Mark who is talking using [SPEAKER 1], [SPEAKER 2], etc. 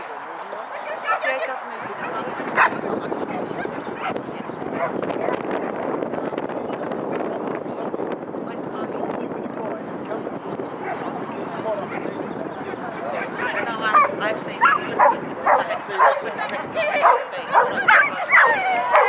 [SPEAKER 1] Yeah, it does movies as well. There's actually a lot of I've seen it.